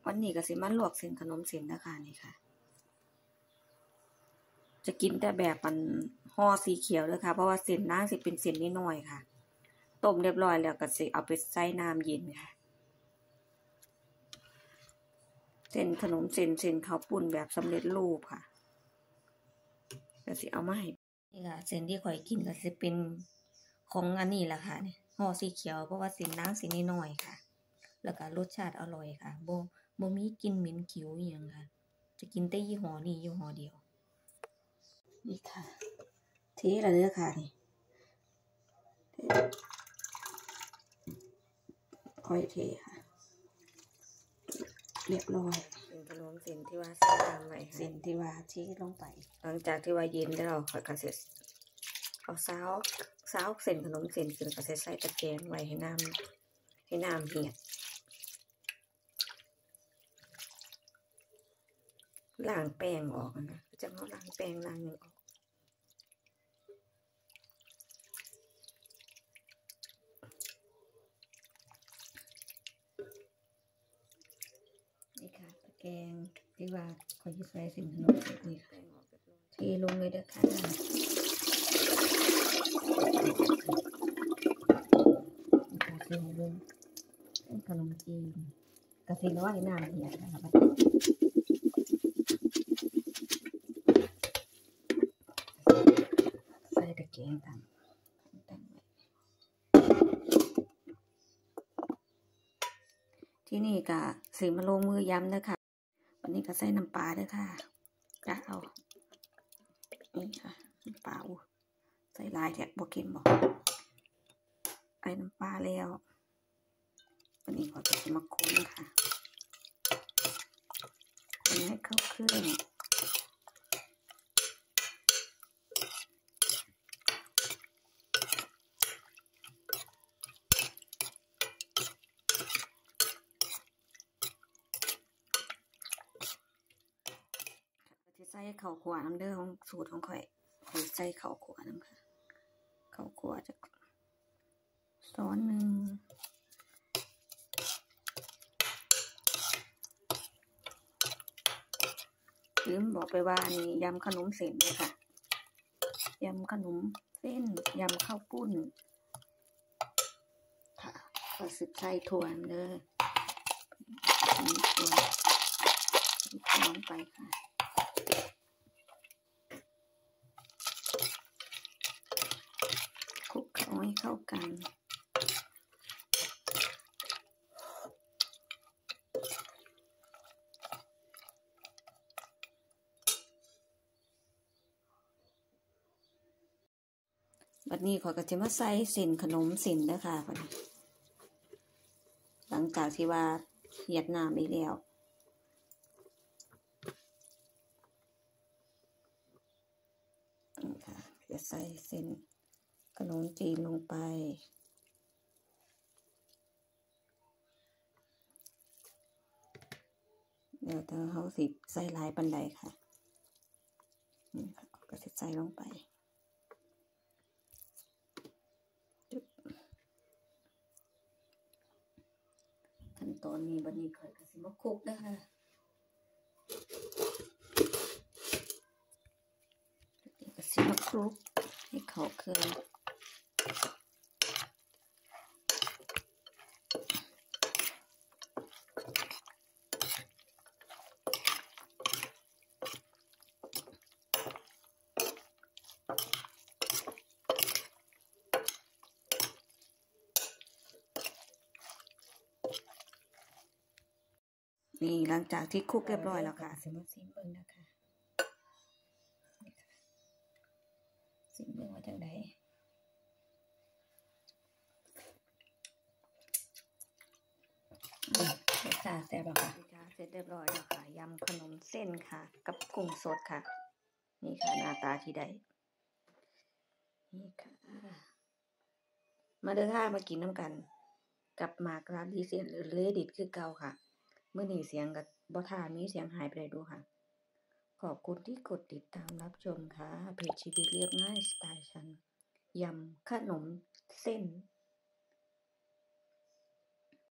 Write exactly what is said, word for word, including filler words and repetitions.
วันนี้ก็สิมาลวกเส้นขนมเส้นนะคะนี่ค่ะจะกินแต่แบบมันห่อสีเขียวเลยค่ะเพราะว่าเส้นนางสิเป็นเส้นน้อยๆค่ะต้มเรียบร้อยแล้วก็สิเอาไปใส่น้ำเย็นค่ะเส้นขนมเส้นเส้นข้าวปุ้นแบบสำเร็จรูปค่ะก็สิเอามาให้นี่ค่ะเส้นที่ข่อยกินก็สิเป็นของอันนี้แหละค่ะนี่ห่อสีเขียวเพราะว่าเส้นนางสิน้อยๆค่ะแล้วก็รสชาติอร่อยค่ะบ่บ่มีกลิ่นเหม็นขิวอีหยังค่ะจะกินแต่ยี่ห้อนี้ยี่ห้อเดียวนี่ค่ะเทแล้วเด้อค่ะนี่ค่อยเทค่ะเรียบร้อยเป็นขนมเส้นที่ว่าใส่น้ำไว้เส้นที่ว่าชี้ลงไปหลังจากที่ว่าเย็นแล้วค่อยก็สิเอาซาวซาวเส้นขนมเส้นขึ้นก็สิใส่ตะแกรงไว้ให้น้ำให้น้ำเดือดล้างแป้งออกนะจะเอาล้างแป้งล้างออกนี่ค่ะตะแกรงที่ว่าเขาจะใส่เส้นขนมเส้นนี่ค่ะเทลงเลยเด้อค่ะเส้นลงขนมจีนกะทิร้อยน้ำเดือดนะคะใส่ตะแกรงตั้งตั้งไว้ที่นี่ก็สิมาลงมือย้ำนะคะวันนี้ก็ใส่น้ำปลาด้วยค่ะกะเอานี่ค่ะน้ำปลาอู้ใส่ลายแทบบ่เค็มบ่ไอ้น้ำปลาแล้ววันนี้ก็จะมาคนค่ะคนให้เข้าเครื่องที่ใส่ข้าวคั่วน้ำเด้อของสูตรของข่อยข่อยใส่ข้าวคั่วน้ำค่ะข้าวคั่วจะช้อนหนึ่งลืมบอกไปว่านี่ยำขนมเส้นเลยค่ะยำขนมเส้นยำข้าวปุ้นค่ะก็สึกใส่ถั่วเด้อนี่ถั่วน้ำไปค่ะคลุกเคล้าให้เข้ากันบัดนี้ข้อยก็จะมาใส่เส้นขนมเส้นเด้อค่ะบัดนี้หลังจากที่ว่าเฮ็ดน้ำอีกแล้วนี่ค่ะจะใส่เส้นขนมจีนลงไปเดี๋ยวถ้าเขาสิใส่หลายปานใดค่ะนี่ค่ะก็จะใส่ลงไปขั้นตอนนี้บัดนี้ข้อยก็สิมาคลุกนะคะก็สิมาคลุกให้เข้าเครื่องนี่หลังจากที่คลุกเรียบร้อยแล้วค่ะสิมาซิมเบิ่งนะคะซิมเบิ่งว่าจังได๋รสชาติแซ่บบ่ค่ะเสร็จเรียบร้อยแล้วค่ะยำขนมเส้นค่ะกับกุ้งสดค่ะนี่ค่ะหน้าตาที่ได้นี่ค่ะมาเด้อค่ะมากินน้ำกันกับหมากร้านดีเซียนหรือเลดิตคือเก่าค่ะเมื่อนี้เสียงกับบ่ท่ามีเสียงหายไปได้ดูค่ะขอบคุณที่กดติดตามรับชมค่ะเพจชีวิตเรียบง่ายสไตล์ฉันยำขนมเส้น